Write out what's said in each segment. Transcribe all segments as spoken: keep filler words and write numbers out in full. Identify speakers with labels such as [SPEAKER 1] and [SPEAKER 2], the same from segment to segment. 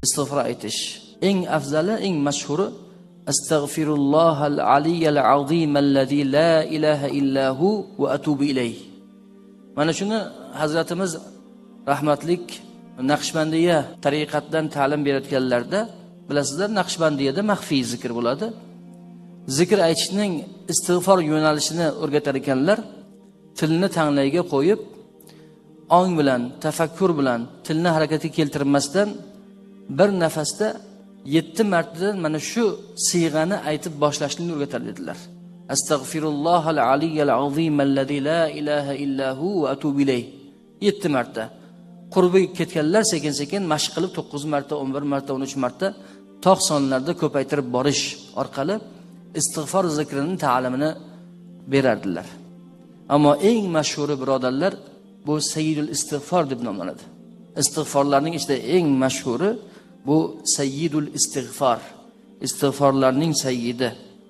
[SPEAKER 1] istig'for aytish. Eng afzali, eng mashhuri astagfirullohal aliyyal azim allazi la ilaha illahu va atubu ilayh. Mana shuni Hazratimiz rahmatlik Naqshbandiya tariqatdan ta'lim berayotganlarda, bilasizlar, Naqshbandiyada maxfiy zikr bo'ladi. Zikr aytishning istig'for yo'nalishini o'rgatar ekanlar. Tilni tanglayga qo'yib, ong bilan, tafakkur bilan, tilni harakatga keltirmasdan bir nafasda yetti martadan mana shu siyg'ani aytib boshlashni o'rgatar dedilar. Astagfirullohal aliyyal azim allazi la ilaha illahu va atubu ilayh. yetti marta. Qurbi ketganlar sekin-sekin mashq qilib to'qqiz marta, o'n bir marta, o'n uch marta tog' sonlarda ko'paytirib borish orqali istig'for zikrining ta'limini berardilar. Ammo eng mashhuri birodarlar bu sayyidul istig'for deb nomlanadi. Istig'forlarning ichida eng mashhuri bu sayyidul istig'for. Istig'forlarning sayyidi.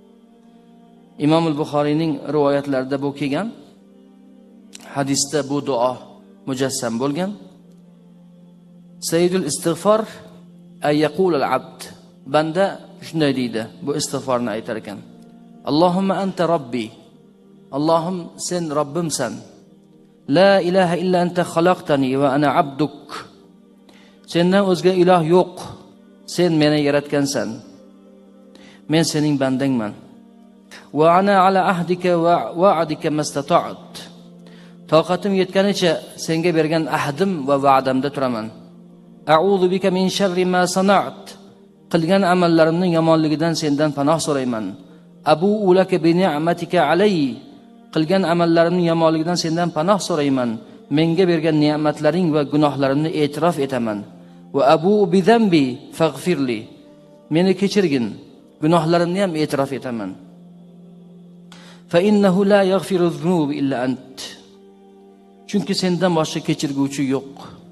[SPEAKER 1] Imom al-Buxoriyning rivoyatlarida bu kelgan. Hadisda bu duo mujassam bo'lgan. Sayyidul istig'for ay yaqul al-abd. Banda shunday deydi, bu istig'forni aytar ekan. Allohumma anta robbi. Allohim, sen Robbimsan. La ilaha illa anta xalaqtani va ana abduk. Sendan o'zga iloh yo'q. Sen meni yaratgansan. Men sening bandangman. Va ana ala ahdika va va'dika mastata'at. Toqatim yetganicha senga bergan ahdim va va'damda turaman. A'udhu bika min sharri ma sana'at. Qilgan amallarimning yomonligidan sendan panoh so'rayman. Abu ulaka bi ni'matika alayhi. Qilgan amallarimning yomonligidan sendan panoh so'rayman. Menga bergan ne'matlaring va gunohlarimni e'tirof etaman. Va abu bi zambi faghfirli. Meni kechirgin, gunohlarimni ham e'tirof etaman. Fa innahu la yaghfiru dhunub illa ant. Chunki sendan boshqa kechirguvchi yo'q.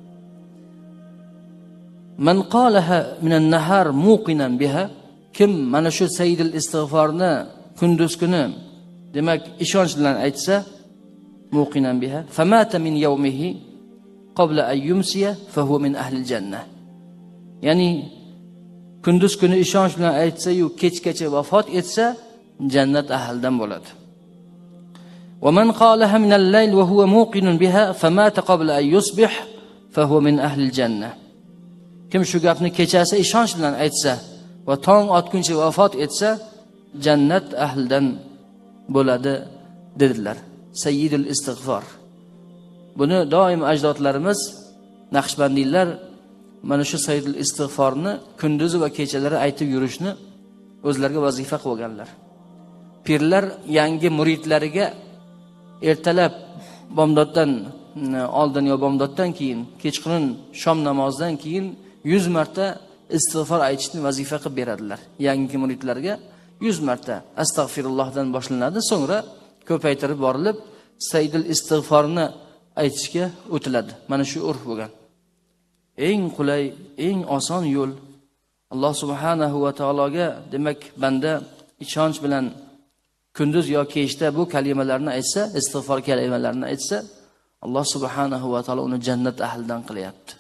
[SPEAKER 1] Man qalaha min an-nahar muqinan biha. Kim mana shu sayyidul istig'forni kunduz kuni, demak, ishonch bilan aytsa, muqinan biha, famata min yawmihi qabla an yumsiya fa huwa min ahli al-jannah. Ya'ni kunduz kuni ishonch bilan aytsa-yu kechgacha vafot etsa, jannat ahlidan bo'ladi. Wa man qalaha min al-layl wa huwa muqinun biha famata qabla an yusbih fa huwa min ahli al-jannah. Kim shu gapni kechasi ishonch bilan aytsa va tong otguncha vafot etsa, jannat ahlidan bo'ladi dedilar. Sayyidul istig'for. Buni doim ajdodlarimiz, Naqshbandiylar mana shu sayyidul istig'forni kunduzi va kechalari aytib yurishni o'zlariga vazifa qilganlar. Pirlar yangi muridlariga ertalab bomdoddan oldin yo bomdoddan keyin, kechqurun shom namozidan keyin yuz marta istig'for aytishni vazifa qilib beradilar. Yangi muridlarga yuz marta astagfirullohdan boshlanadi, so'ngra ko'paytirib borilib sayyidul istig'forni aytishga o'tiladi. Mana shu urf bo'lgan. Eng qulay, eng oson yo'l Alloh subhanahu va taologa, demak, banda ishonch bilan kunduz yo kechda bu kalimalarni aytsa, istig'for kalimalarini aytsa, Alloh subhanahu va taolo uni jannat ahlidan qilyapti.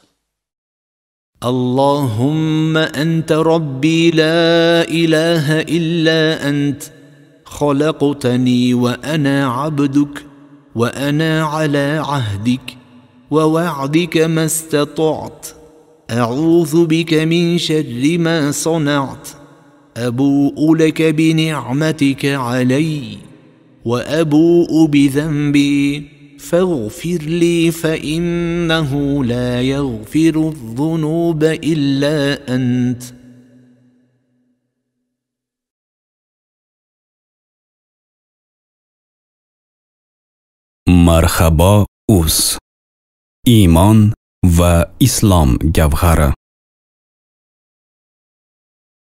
[SPEAKER 2] اللهم أنت ربي لا إله إلا أنت خلقتني وأنا عبدك وأنا على عهدك ووعدك ما استطعت أعوذ بك من شر ما صنعت أبوء لك بنعمتك علي وأبوء بذنبي فاغفر لي فإنه لا يغفر الذنوب إلا أنت.
[SPEAKER 3] Marhaba uz. Iymon va islom gavhari.